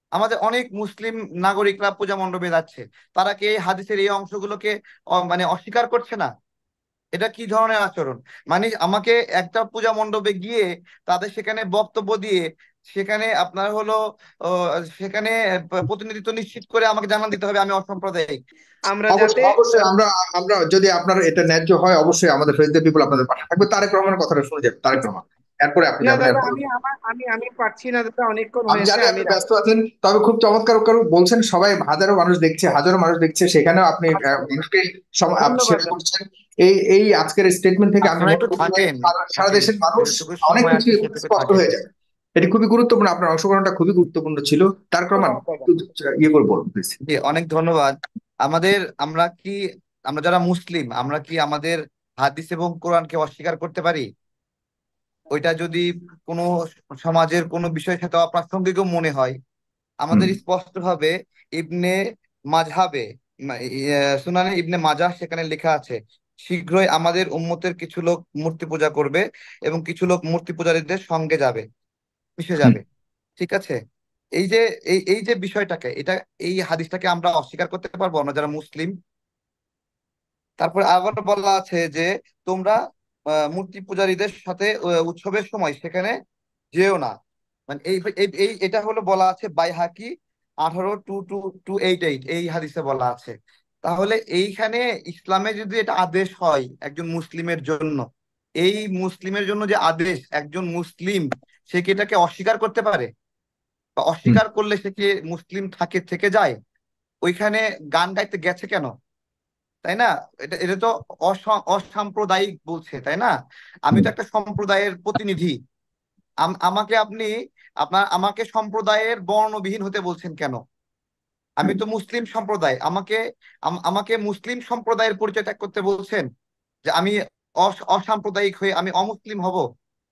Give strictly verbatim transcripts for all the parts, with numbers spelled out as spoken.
আমাদের অনেক মুসলিম নাগরিকরা পূজা মণ্ডপে যাচ্ছে, তারা কি এই হাদিসের এই অংশগুলোকে অ- মানে অস্বীকার করছে না? এটা কি ধরনের আচরণ? মানে আমাকে একটা পূজা মণ্ডপে গিয়ে তাদের সেখানে বক্তব্য দিয়ে সেখানে আপনার হলো আহ, সেখানে প- প্রতিনিধিত্ব নিশ্চিত করে আমাকে জানান দিতে হবে আমি অসাম্প্রদায়িক। আমরা যাতে অবশ্যই অবশ্যই আমরা আমরা যদি আপনার এটা ন্যায্য হয়, অবশ্যই আমাদের ফেস দ্য পিপল আপনাদের পাশে থাকবে। তারেক রহমানের কথাটা শুনে যাবেন, তারেক রহমান। এরপরে আপনি না যাবেন, দাদা, এরপরে। আমি আমার আমি আমি পারছি না দাদা, অনেকক্ষণ আমি হয়েছে, জানি আমি আপনি ব্যস্ত রাখছি। আছেন, তবে খুব চমৎকার করে বলছেন। সবাই, হাজারো মানুষ দেখছে, হাজারো মানুষ দেখছে, সেখানেও আপনি আচ্ছা, আহ, মানুষকে সম- আপ- ধন্যবাদ সেবা দাদা। করছেন। এই এই আজকের স্টেটমেন্ট থেকে আমি আপনারা মনে একটু করি যে থাকেন, সারা সারা থাকেন, দেশের মানুষ যেটুকু অনেক সময় কিছু আছে সেটুকু স্পষ্ট থাকেন। হয়ে যাবে। এটি খুবই গুরুত্বপূর্ণ, আপনার অংশগ্রহণটা খুবই গুরুত্বপূর্ণ ছিল। তার প্রমাণ ধন্যবাদ দাদা। একটু ইয়ে করে বলুন প্লিজ। জি, অনেক ধন্যবাদ। আমাদের আমরা কি আমরা যারা মুসলিম আমরা কি আমাদের হাদিস এবং কোরআনকে অস্বীকার করতে পারি? ওইটা যদি কোনো সমাজের কোনো বিষয়ের সাথে অপ্রাসঙ্গিকও মনে হয়, হুম। আমাদের স্পষ্টভাবে ইবনে মাযহাবে মা- ইয়ে, সুনানে ইবনে মাজাহ সেখানে লেখা আছে, শীঘ্রই আমাদের উম্মতের কিছু লোক মূর্তি পূজা করবে এবং কিছু লোক মূর্তি পূজারীদের সঙ্গে যাবে, মিশে হুম। যাবে। ঠিক আছে? এই যে এই এই যে বিষয়টাকে, এটা এই হাদিসটাকে আমরা অস্বীকার করতে পারবো আমরা যারা মুসলিম? তারপরে আবার বলা আছে যে তোমরা আহ, মূর্তি পূজারীদের সাথে আহ, উৎসবের সময় সেখানে যেও না। মানে এই এই এই- এটা হলো বলা আছে বাইহাকি আঠারো two two two eight eight, এই হাদিসে বলা আছে। তাহলে এইখানে ইসলামে যদি এটা আদেশ হয় একজন মুসলিমের জন্য, এই মুসলিমের জন্য যে আদেশ, একজন মুসলিম সে কি এটাকে অস্বীকার করতে পারে? বা হুম। অস্বীকার করলে সে কি মুসলিম থাকে থেকে যায়? ওইখানে গান গাইতে গেছে কেন? তাই না? এটা এটা তো অসা- অসাম্প্রদায়িক বলছে, তাই না? আমি হুম। তো একটা সম্প্রদায়ের প্রতিনিধি। আম- আমাকে আপনি আপনার আমাকে সম্প্রদায়ের বর্ণবিহীন হতে বলছেন কেন? আমি তো মুসলিম সম্প্রদায়, আমাকে আম- আমাকে মুসলিম সম্প্রদায়ের পরিচয় ত্যাগ করতে বলছেন যে আমি অস- অসাম্প্রদায়িক হয়ে আমি অমুসলিম হব?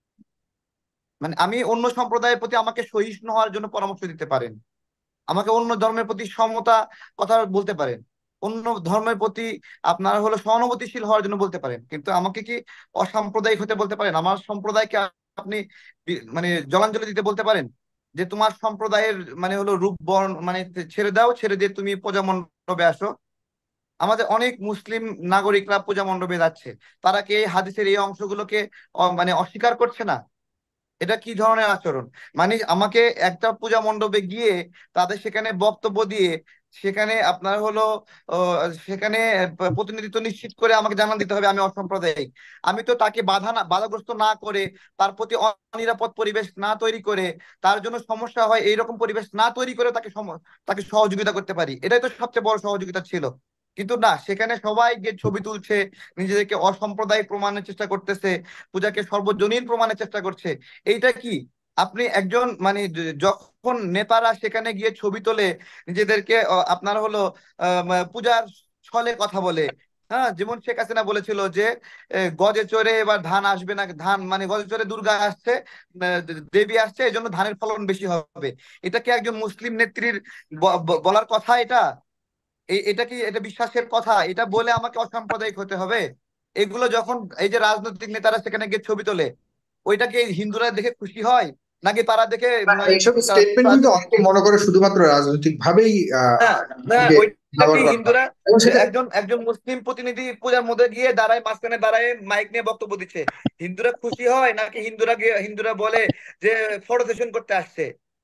মানে আমি অন্য সম্প্রদায়ের প্রতি আমাকে সহিষ্ণু হওয়ার জন্য পরামর্শ দিতে পারেন, আমাকে অন্য ধর্মের প্রতি সমতা কথা বলতে পারেন, অন্য ধর্মের প্রতি আপনার হলো সহানুভূতিশীল হওয়ার জন্য বলতে পারেন, কিন্তু আমাকে কি অসাম্প্রদায়িক হতে বলতে পারেন? আমার সম্প্রদায়কে আপনি বি- মানে জলাঞ্জলি দিতে বলতে পারেন যে তোমার সম্প্রদায়ের মানে হলো রূপ বর্ণ মানে ছেড়ে দাও, ছেড়ে দিয়ে তুমি পূজা মণ্ডপে আসো? আমাদের অনেক মুসলিম নাগরিকরা পূজা মণ্ডপে যাচ্ছে, তারা কি এই হাদিসের এই অংশগুলোকে অ- মানে অস্বীকার করছে না? এটা কি ধরনের আচরণ? মানে আমাকে একটা পূজা মণ্ডপে গিয়ে তাদের সেখানে বক্তব্য দিয়ে সেখানে আপনার হলো আহ, সেখানে প- প্রতিনিধিত্ব নিশ্চিত করে আমাকে জানান দিতে হবে আমি অসাম্প্রদায়িক। আমি তো তাকে বাধা না বাধাগ্রস্ত না করে, তার প্রতি অনিরাপদ পরিবেশ না তৈরি করে, তার জন্য সমস্যা হয় এইরকম পরিবেশ না তৈরি করে তাকে সম- তাকে সহযোগিতা করতে পারি। এটাই তো সবচেয়ে বড় সহযোগিতা ছিল। কিন্তু না, সেখানে সবাই গিয়ে ছবি তুলছে, নিজেদেরকে অসাম্প্রদায়িক প্রমাণের চেষ্টা করতেছে, পূজাকে সর্বজনীন প্রমাণের চেষ্টা করছে। এইটা কি? আপনি একজন মানে য- যখন নেতারা সেখানে গিয়ে ছবি তোলে, নিজেদেরকে আহ, আপনার হলো আহ, উম, পূজার ছলে কথা বলে, হ্যাঁ, যেমন শেখ হাসিনা বলেছিল যে এ, গজে চড়ে এবার ধান আসবে না, ধান মানে গজে চড়ে দুর্গা আসছে, আহ, দেবী আসছে, এই জন্য ধানের ফলন বেশি হবে। এটা কি একজন মুসলিম নেত্রীর ব- ব- বলার কথা? এটা এই এটা কি এটা বিশ্বাসের কথা? এটা বলে আমাকে অসাম্প্রদায়িক হতে হবে? এগুলো যখন এই যে রাজনৈতিক নেতারা সেখানে গিয়ে ছবি তোলে, ওইটা কি হিন্দুরা দেখে খুশি হয়, নাকি তারা দেখে না, মানে এইসব তা- স্টেটমেন্ট তা- কিন্তু অনেকে মনে করে শুধুমাত্র রাজনৈতিক ভাবেই আহ না, না, নিজেকে ওইটা কি ব্যবহার করা হয়। হিন্দুরা এবং সেটা একজন একজন মুসলিম প্রতিনিধি পূজার মধ্যে গিয়ে দাঁড়ায়, মাঝখানে দাঁড়ায় মাইক নিয়ে বক্তব্য দিচ্ছে, হিন্দুরা খুশি হয় নাকি হিন্দুরা গিয়ে হিন্দুরা বলে যে ফটো সেশন করতে আসছে?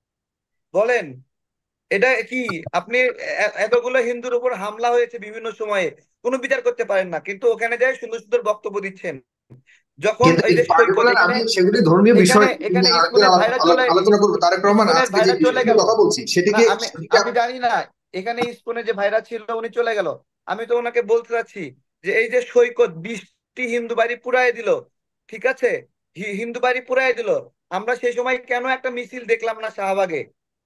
বলেন, এটা কি? আপনি এ- এতগুলো হিন্দুর উপর হামলা হয়েছে বিভিন্ন সময়ে, কোনো বিচার করতে পারেন না, কিন্তু ওখানে যায় সুন্দর সুন্দর বক্তব্য দিচ্ছেন। যখন কিন্তু এই এই যে সৈকত পার্টিকুলার, এখানে আমি সেগুলি ধর্মীয় এখানে বিষয় নিয়ে এখানে আরেকদিন ইসকনের আলাপ- ভাইরা চলে আলাপ- আলোচনা করবো। তারেক রহমান, ইসকনের আজকে যে ভাইরা চলে বিষয়টি নিয়ে গেল। কথা বলছি না, সেটিকে আমি সেটিকে আমি জানি না, এখানে ইসকনে যে ভাইরা ছিল উনি চলে গেল। আমি তো ওনাকে বলতে চাচ্ছি যে এই যে সৈকত বিশটি হিন্দু বাড়ি পুড়ায় দিল, ঠিক আছে, হি- হিন্দু বাড়ি পুড়ায় দিল, আমরা সেই সময় কেন একটা মিছিল দেখলাম না শাহবাগে?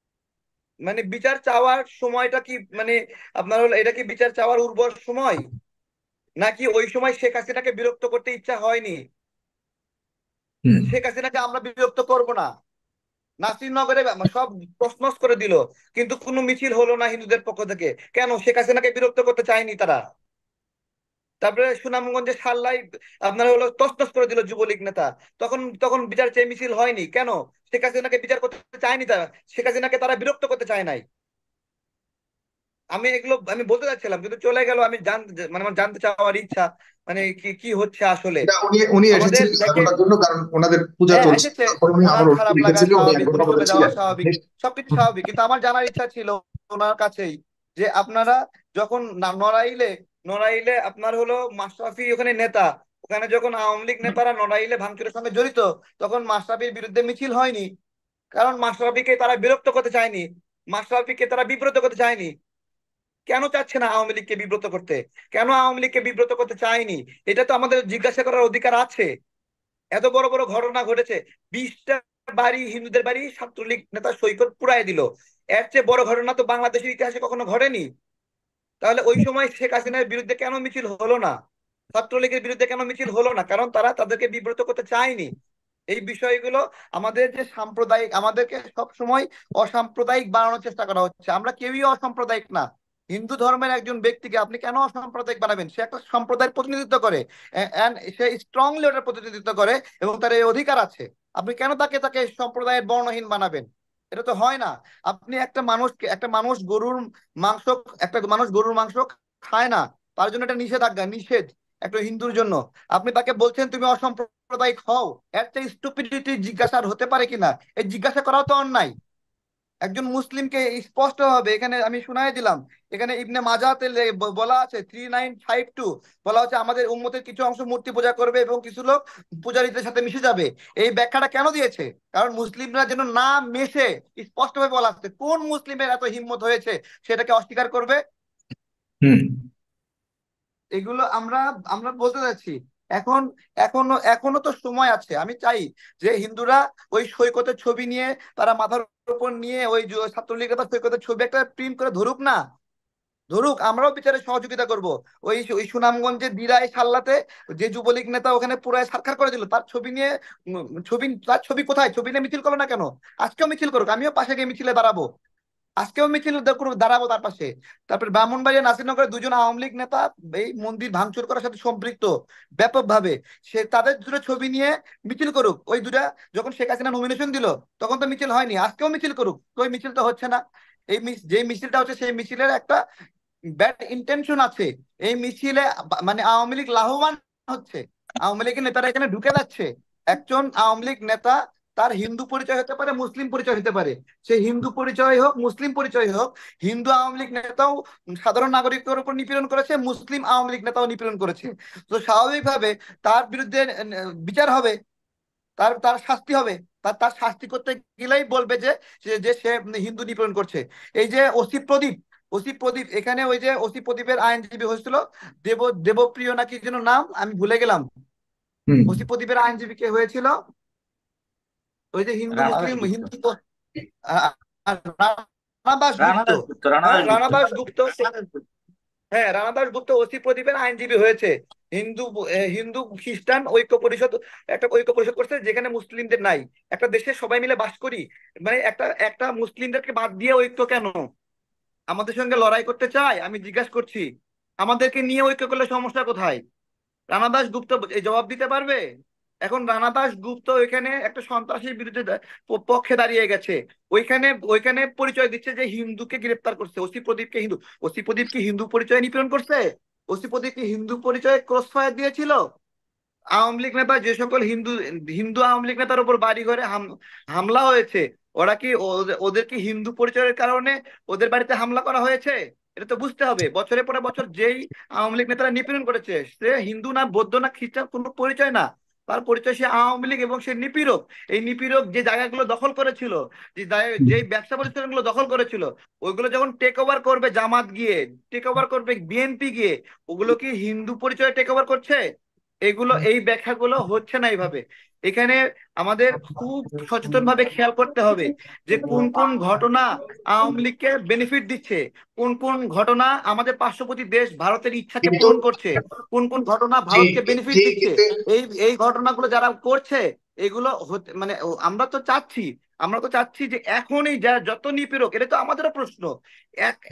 মানে বিচার চাওয়ার সময়টা কি মানে আপনার হলো এটা কি বিচার চাওয়ার উর্বর সময়, নাকি ওই সময় শেখ হাসিনাকে বিরক্ত করতে ইচ্ছা হয়নি? হুম। শেখ হাসিনাকে আমরা বিরক্ত করব না, নাসিরনগরে সব তছনছ করে দিল, কিন্তু কোনো মিছিল হলো না হিন্দুদের পক্ষ থেকে, কেন? শেখ হাসিনাকে বিরক্ত করতে চায়নি তারা। তারপরে সুনামগঞ্জে সাল্লাই আপনার হলো তছনছ করে দিল যুবলীগ নেতা। তখন তখন বিচার চেয়ে মিছিল হয়নি কেন? শেখ হাসিনাকে বিচার করতে চায়নি তারা, শেখ হাসিনাকে তারা বিরক্ত করতে চায় নাই। আমি এগুলো আমি বলতে চাচ্ছিলাম কিন্তু চলে গেল। আমি জানতে মানে আমার জানতে চাওয়ার ইচ্ছা, মানে কি কি হচ্ছে আসলে এটা উনি উনি আমাদের এসেছিলেন ছয় দেখেন। ঘন্টার জন্য, কারণ ওনাদের পূজা হ্যাঁ চলছে, এসেছে, তারপর উনি আবার ওনার ওটিপি খারাপ লাগা লিখেছিল, উনি এক স্বাভাবিক, ঘন্টা উনি মতো চলে যাওয়া ছিলেন। স্বাভাবিক, সবকিছু স্বাভাবিক। কিন্তু আমার জানার ইচ্ছা ছিল ওনার কাছেই যে আপনারা যখন না- নড়াইলে নড়াইলে আপনার হলো মাশরাফি ওখানে নেতা, ওখানে যখন আওয়ামী লীগ নেতারা নড়াইলে ভাঙচুরের সঙ্গে জড়িত, তখন মাশরাফির বিরুদ্ধে মিছিল হয়নি। কারণ মাশরাফিকে তারা বিরক্ত করতে চায়নি, মাশরাফিকে তারা বিব্রত করতে চায়নি। কেন চাচ্ছে না আওয়ামী লীগকে বিব্রত করতে? কেন আওয়ামী লীগকে বিব্রত করতে চায়নি? এটা তো আমাদের জিজ্ঞাসা করার অধিকার আছে। এত বড় বড় ঘটনা ঘটেছে, বিশটা বাড়ি, হিন্দুদের বাড়ি ছাত্রলীগ নেতা সৈকত পুড়ায় দিল। এর চেয়ে বড় ঘটনা তো বাংলাদেশের ইতিহাসে কখনো ঘটেনি। তাহলে ওই সময় শেখ হাসিনার বিরুদ্ধে কেন মিছিল হলো না? ছাত্রলীগের বিরুদ্ধে কেন মিছিল হলো না? কারণ তারা তাদেরকে বিব্রত করতে চায়নি। এই বিষয়গুলো আমাদের যে সাম্প্রদায়িক, আমাদেরকে সব সময় অসাম্প্রদায়িক বানানোর চেষ্টা করা হচ্ছে। আমরা কেউই অসাম্প্রদায়িক না। হিন্দু ধর্মের একজন ব্যক্তিকে আপনি কেন অসাম্প্রদায়িক বানাবেন? সে একটা সম্প্রদায়ের প্রতিনিধিত্ব করে, and সে স্ট্রংলি ওটার প্রতিনিধিত্ব করে এবং তার এই অধিকার আছে। আপনি কেন তাকে তাকে সম্প্রদায়ের বর্ণহীন বানাবেন? এটা তো হয় না। আপনি একটা মানুষকে, একটা মানুষ গরুর মাংস, একটা মানুষ গরুর মাংস খায় না, তার জন্য এটা নিষেধাজ্ঞা, নিষেধ একটা হিন্দুর জন্য। আপনি তাকে বলছেন তুমি অসাম্প্রদায়িক হও, এর চেয়ে স্টুপিডিটি জিজ্ঞাসা আর হতে পারে কিনা? এই জিজ্ঞাসা করাও তো অন্যায়। একজন মুসলিমকে স্পষ্ট ভাবে এখানে আমি শুনাই দিলাম, এখানে ইবনে মাজাতে লে- ব- বলা আছে থ্রি নাইন ফাইভ টু, বলা হচ্ছে আমাদের উম্মতের কিছু অংশ মূর্তি পূজা করবে এবং কিছু লোক পূজারীদের সাথে মিশে যাবে। এই ব্যাখ্যাটা কেন দিয়েছে? কারণ মুসলিমরা যেন না মেশে। স্পষ্টভাবে বলা আছে, কোন মুসলিমের এত হিম্মত হয়েছে সেটাকে অস্বীকার করবে? হুম। এগুলো আমরা আমরা বলতে চাচ্ছি। এখন এখনো এখনো তো সময় আছে। আমি চাই যে হিন্দুরা ওই সৈকতের ছবি নিয়ে, তারা মাথার উপর নিয়ে ওই যে ছাত্রলীগের বা সৈকতের ছবি একটা প্রিন্ট করে ধরুক না, ধরুক, আমরাও বিচারে সহযোগিতা করব। ওই ওই সুনামগঞ্জে দিরাই সাল্লাতে যে যুবলীগ নেতা ওখানে পুরায় সাক্ষাৎ করে দিল, তার ছবি নিয়ে উম, ছবি, তার ছবি কোথায়? ছবি নিয়ে মিছিল করলো না কেন? আজকেও মিছিল করুক, আমিও পাশে গিয়ে মিছিলে দাঁড়াবো। আজকেও মিছিল দাঁড়াবো তার পাশে। তারপরে ব্রাহ্মণবাড়িয়া নাসিরনগরের দুজন আওয়ামী লীগ নেতা এই মন্দির ভাঙচুর করার সাথে সম্পৃক্ত ব্যাপকভাবে, সে তাদের দুটো ছবি নিয়ে মিছিল করুক। ওই দুটা যখন শেখ হাসিনা নমিনেশন দিল তখন তো মিছিল হয়নি, আজকেও মিছিল করুক। তো ওই মিছিল তো হচ্ছে না। এই মিস- যে মিছিলটা হচ্ছে সেই মিছিলের একটা ব্যাড ইন্টেনশন আছে। এই মিছিলে বা- মানে আওয়ামী লীগ লাভবান হচ্ছে, আওয়ামী লীগের নেতারা এখানে ঢুকে যাচ্ছে। একজন আওয়ামী লীগ নেতা, তার হিন্দু পরিচয় হতে পারে, মুসলিম পরিচয় হতে পারে, সে হিন্দু পরিচয় হোক মুসলিম পরিচয় হোক, হিন্দু আওয়ামী লীগ নেতাও সাধারণ নাগরিকের উপর নিপীড়ন করেছে, মুসলিম আওয়ামী লীগ নেতাও নিপীড়ন করেছে। তো স্বাভাবিকভাবে তার বিরুদ্ধে আহ, বিচার হবে, তার তার শাস্তি হবে। তার তার শাস্তি করতে গেলেই বলবে যে সে যে সে হিন্দু নিপীড়ন করছে। এই যে ওসি প্রদীপ, ওসি প্রদীপ এখানে ওই যে ওসি প্রদীপের আইনজীবী হয়েছিল দেব, দেবপ্রিয় নাকি যেন নাম, আমি ভুলে গেলাম। হুম। ওসি প্রদীপের আইনজীবী কে হয়েছিল? ওই যে হিন্দু রানা মুসলিম দাশগুপ্ত। হিন্দু আহ, আহ, রানা রানা গুপ্ত। দাশগুপ্ত রানা হ্যাঁ রানা দাশগুপ্ত গুপ্ত। হ্যাঁ রানা গুপ্ত ওসি প্রদীপের আইনজীবী হয়েছে। হিন্দু আহ, হিন্দু খ্রিস্টান ঐক্য পরিষদ, একটা ঐক্য পরিষদ করছে যেখানে মুসলিমদের নাই। একটা দেশে সবাই মিলে বাস করি, মানে একটা একটা মুসলিমদেরকে বাদ দিয়ে ঐক্য কেন? আমাদের সঙ্গে লড়াই করতে চায়? আমি জিজ্ঞাসা করছি, আমাদেরকে নিয়ে ঐক্য করলে সমস্যা কোথায়? রানা গুপ্ত এই জবাব দিতে পারবে? এখন রানা গুপ্ত ওইখানে একটা সন্ত্রাসীর বিরুদ্ধে দা- প- পক্ষে দাঁড়িয়ে গেছে। ওইখানে ওইখানে পরিচয় দিচ্ছে যে হিন্দুকে গ্রেপ্তার করছে, ওসি প্রদীপকে হিন্দু। ওসি প্রদীপ কি হিন্দু পরিচয় নিপীড়ন করছে? ওসি প্রদীপ কি হিন্দু পরিচয়ে ক্রস ফায়ার দিয়েছিল? আওয়ামী লীগ নেতা যে সকল হিন্দু, হিন্দু আওয়ামী লীগ নেতার উপর বাড়ি ঘরে হাম- হামলা হয়েছে, ওরা কি ওদের ওদের কি হিন্দু পরিচয়ের কারণে ওদের বাড়িতে হামলা করা হয়েছে? এটা তো বুঝতে হবে। বছরের পরে বছর যেই আওয়ামী লীগ নেতারা নিপীড়ন করেছে, সে হিন্দু না বৌদ্ধ না খ্রিস্টান কোনো পরিচয় না, তার পরিচয় সে আওয়ামী লীগ এবং সে নিপীড়ক। এই নিপীড়ক যে জায়গাগুলো দখল করেছিল, যে জায়গা- যেই ব্যবসা প্রতিষ্ঠানগুলো দখল করেছিল, ওইগুলো যখন টেক ওভার করবে জামাত গিয়ে, টেক ওভার করবে বিএনপি গিয়ে, ওগুলো কি হিন্দু পরিচয়ে টেক ওভার করছে? এগুলো, এই ব্যাখ্যাগুলো হচ্ছে না এইভাবে। এখানে আমাদের খুব সচেতন ভাবে খেয়াল করতে হবে যে কোন কোন ঘটনা আওয়ামী লীগকে বেনিফিট দিচ্ছে, কোন কোন ঘটনা আমাদের পার্শ্ববর্তী দেশ ভারতের ইচ্ছাকে কিন্তু পূরণ করছে, কোন কোন ঘটনা জি, ভারতকে বেনিফিট জি, দিচ্ছে। কিন্তু এই এই ঘটনাগুলো যারা করছে, এগুলো হতে মানে ও- আমরা তো চাচ্ছি আমরা তো চাচ্ছি যে এখনই যা যত নিপীড়ক, এটা তো আমাদেরও প্রশ্ন। এক একটা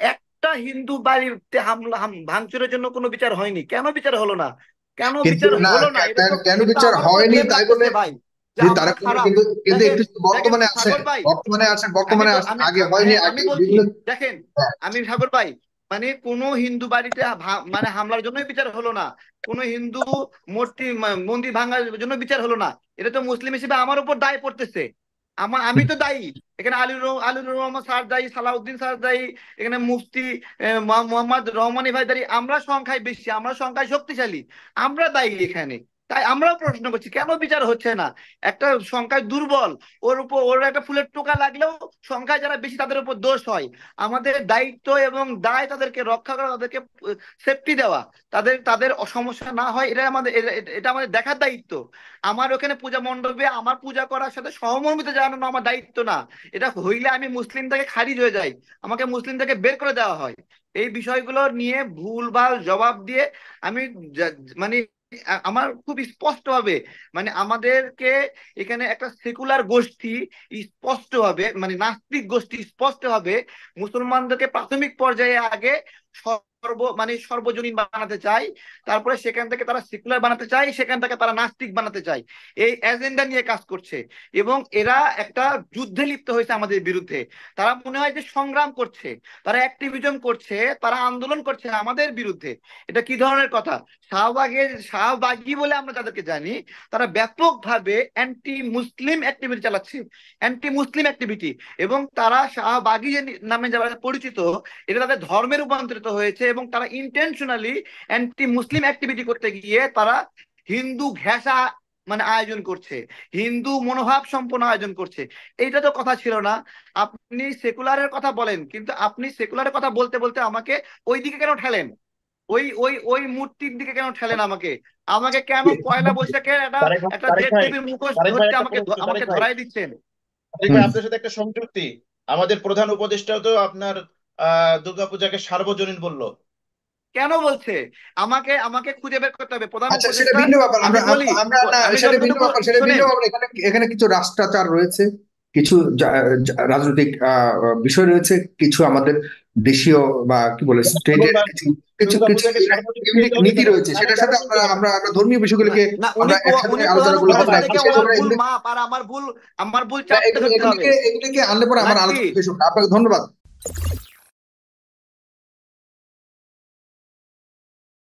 একটা হিন্দু বাড়িতে হামলা হাম- ভাঙচুরের জন্য কোনো বিচার হয়নি, কেন বিচার হলো না? কেন কিন্তু বিচার না, হলো না? কে- এটা তো কেন কেন এটা তো বিচার আমার উপর হয়নি ব্লেম তাই বলে লাগতেছে ভাই, যে যে তারা আমরা কোনো- খারাপ। কিন্তু কিন্তু দেখেন, একটু দেখেন বর্তমানে আসেন, সাগর ভাই, বর্তমানে আসেন, আমি বর্তমানে তো আসেন, আমি আগে আ- হয়নি, হ্যাঁ আমি আগে বলছি, বিভিন্ন। দেখেন, হ্যাঁ, আমি সাগর ভাই, মানে কোন হিন্দু বাড়িতে ভা- মানে হামলার জন্যই বিচার হলো না, কোন হিন্দু মূর্তি ম- মন্দির ভাঙার জন্য বিচার হলো না। এটা তো মুসলিম হিসেবে আমার উপর দায় পড়তেছে। আমার আমি তো দায়ী, এখানে আলী রহ- আলীর রহমান স্যার দায়ী, সালাউদ্দিন স্যার দায়ী, এখানে মুফতি আহ, মো- মোহাম্মদ রহমানী ভাই দায়ী, আমরা সংখ্যায় বেশি, আমরা সংখ্যায় শক্তিশালী, আমরা দায়ী এখানে। তাই আমরাও প্রশ্ন করছি কেন বিচার হচ্ছে না? একটা সংখ্যায় দুর্বল, ওর উপর ওর একটা ফুলের টোকা লাগলেও সংখ্যায় যারা বেশি তাদের উপর দোষ হয়। আমাদের দায়িত্ব এবং দায় তাদেরকে রক্ষা করা, তাদেরকে সেফটি দেওয়া, তাদের তাদের সমস্যা না হয়, এটা আমাদের এটা এটা আমাদের দেখার দায়িত্ব। আমার ওখানে পূজা মণ্ডপে আমার পূজা করার সাথে সহমর্মিতা জানানো আমার দায়িত্ব না। এটা হইলে আমি মুসলিম থেকে খারিজ হয়ে যাই, আমাকে মুসলিম থেকে বের করে দেওয়া হয়। এই বিষয়গুলো নিয়ে ভুলভাল জবাব দিয়ে আমি যা- মানে আ- আমার খুব স্পষ্ট ভাবে, মানে আমাদেরকে এখানে একটা সেকুলার গোষ্ঠী স্পষ্ট ভাবে, মানে নাস্তিক গোষ্ঠী স্পষ্ট ভাবে মুসলমানদেরকে প্রাথমিক পর্যায়ে আগে সর্ব মানে সর্বজনীন বানাতে চায়, তারপরে সেখান থেকে তারা সেকুলার বানাতে চায়, সেখান থেকে তারা নাস্তিক বানাতে চায়। এই এজেন্ডা নিয়ে কাজ করছে এবং এরা একটা যুদ্ধে লিপ্ত হয়েছে আমাদের বিরুদ্ধে। তারা মনে হয় যে সংগ্রাম করছে, তারা অ্যাক্টিভিজম করছে, তারা আন্দোলন করছে আমাদের বিরুদ্ধে। এটা কি ধরনের কথা? শাহবাগের শাহবাগী বলে আমরা তাদেরকে জানি, তারা ব্যাপকভাবে অ্যান্টি মুসলিম অ্যাক্টিভিটি চালাচ্ছে, অ্যান্টি মুসলিম অ্যাক্টিভিটি। এবং তারা শাহবাগী যে নামে যারা পরিচিত, এটা তাদের ধর্মে রূপান্তরিত হয়েছে এবং তারা ইন্টেনশনালি অ্যান্টি মুসলিম অ্যাক্টিভিটি করতে গিয়ে তারা হিন্দু ঘেঁষা মানে আয়োজন করছে, হিন্দু মনোভাব সম্পন্ন আয়োজন করছে। এইটা তো কথা ছিল না। আপনি সেকুলারের কথা বলেন, কিন্তু আপনি সেকুলারের কথা বলতে বলতে আমাকে ওই দিকে কেন ঠেলেন? ওই ওই ওই মূর্তির দিকে কেন ঠেলেন আমাকে? আমাকে কেন পয়লা বৈশাখের একটা তারেক ভাই একটা তারেক ভাই দেবদেবীর মুখোশ তারেক ভাই হচ্ছে একটা আমাকে প্রশ্ন, তারেক আমাকে ভাই ধরাই দিচ্ছেন? তারেক ভাই হুম। আপনার সাথে একটা সংযুক্তি। আমাদের প্রধান উপদেষ্টাও তো আপনার আহ দুর্গাপূজাকে সার্বজনীন বললো। কেন বলছে? আমাকে আমাকে খুঁজে বের করতে হবে প্রধান আচ্ছা, সেটা উপদেষ্টা। ভিন্ন ব্যাপার, আমি আমরা বলি, আমরা আমরা না, আমি সেটা ভিন্ন যতটুকু, ব্যাপার, সেটা ভিন্ন শোনেন, ব্যাপার। এখানে এখানে কিছু রাষ্ট্রাচার রয়েছে, কিছু জা- জা- রাজনৈতিক আহ, বিষয় রয়েছে, কিছু আমাদের দেশীয় বা কি বলে স্টেটের দুর্গা কিছু কিছু কিছু দুর্গাপূজাকে সার্বজনীন ইউনিক বলতে হবে নীতি কেন? রয়েছে, গানে সেটার সাথে গানে আমরা বলতে হবে। আমরা আমরা ধর্মীয় না, বিষয়গুলোকে না, উনি আমরা প- একসাথে উনি প্রধান আলোচনা করলে হবে উপদেষ্টা না, থেকে এখন সেই ওনার সময় ভুল এগুলি মাপ, আর আমার ভুল, আমার ভুল না, চাপতে এগুলি- ধরতে হবে এগুলিকে এগুলিকে আনলে পরে আমার নাকি? আলোচনা শেষ হবে না। আপনাকে ধন্যবাদ।